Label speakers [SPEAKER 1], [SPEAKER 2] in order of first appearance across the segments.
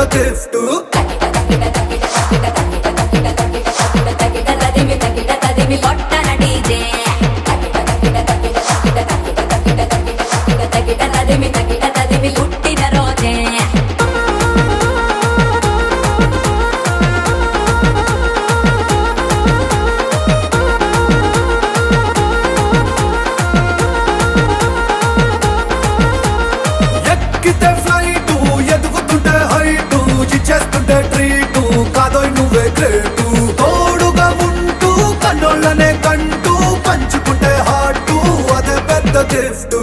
[SPEAKER 1] gift ఎక్కితే flight ఎదుగుతుంటే height ఇచ్చేస్తుంటే ట్రీట్ కాదోయ్ నువ్వే గ్రేట్ తోడుగా ఉంటూ కన్నోళ్ళనే కంటూ పంచుకుంటే హార్ట్ అదే పెద్ద గిఫ్ట్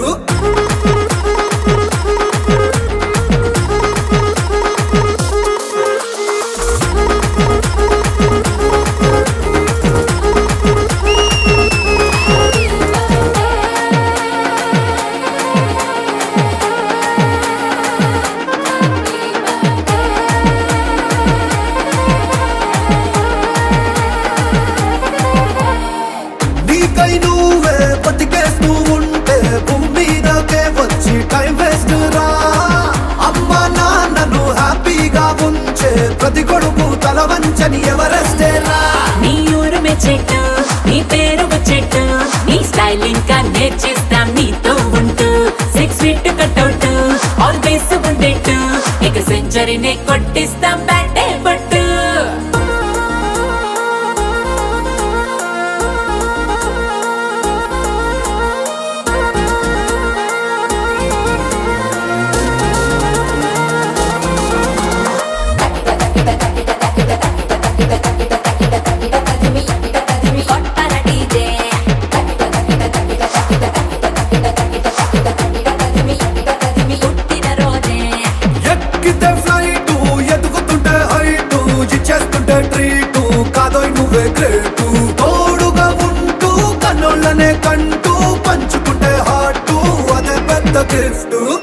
[SPEAKER 1] నీకై నువ్వే బతికేస్తూ ఉంటే భూమి మీదకే వచ్చి టైం వేస్ట్ రా అమ్మ నాన్నను హ్యాపీగా ఉంచే ప్రతి కొడుకు తల వంచని ఎవరెస్టే రా
[SPEAKER 2] నీ ఊరు మెచ్చెట్టు నీ పేరు వచ్చేట్టు నీ స్టైల్ ఇంకా నేర్చేస్తాం నీతో ఉంటూ 6 feet కట్అవుట్ ఆల్వేస్ ఉండేట్టు ఇక సెంచరీనే కొట్టిస్తాం బ్యాటే పట్టు
[SPEAKER 1] ఎక్కితే ఫ్లైట్ ఎదుగుతుంటే హైట్ ఇచ్చేస్తుంటే ట్రీట్ కాదోయ్ నువ్వే గ్రేట్ తోడుగా ఉంటూ కన్నోళ్ళనే కంటూ పంచుకుంటే హార్ట్ అదే పెద్ద గిఫ్ట్